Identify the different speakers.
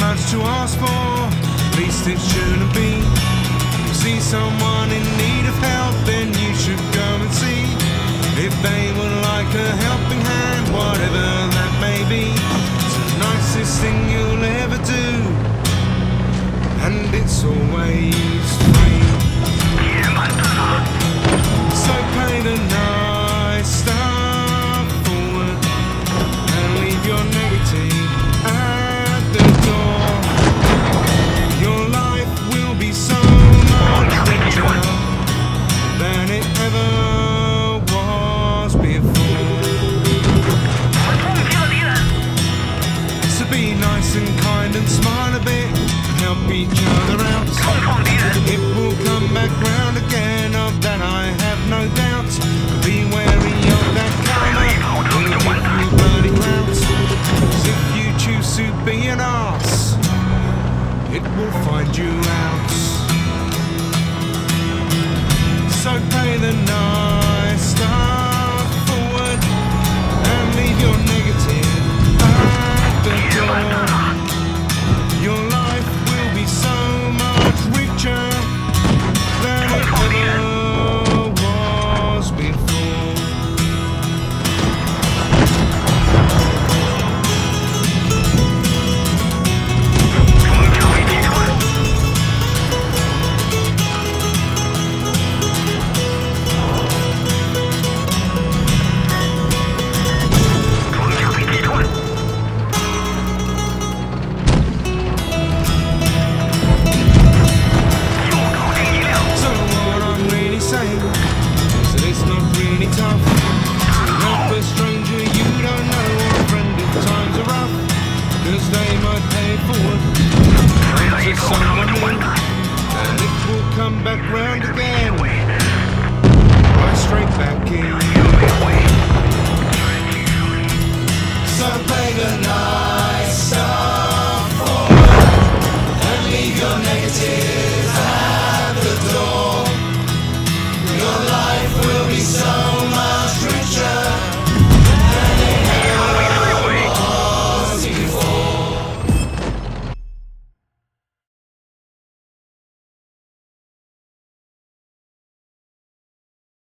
Speaker 1: much to ask for, least it shouldn't be. You see someone in need of help, then you should go and see if they would like a helping hand, whatever that may be. It's the nicest thing you'll ever do, and it's always free. So pay the nice stuff forward and leave your negative at the door. Your life will be so much richer than it ever was before. So be nice and kind and smile a bit, help each other out. It will come back round again, of that I have no doubt. Be wary of that karma, will give you bloody clouds. 'Cause if you choose to be an arse, it will find you out. So pay the nice stuff forward and leave your negative at the door. Your life will be so much richer than it ever was before. Come back round again.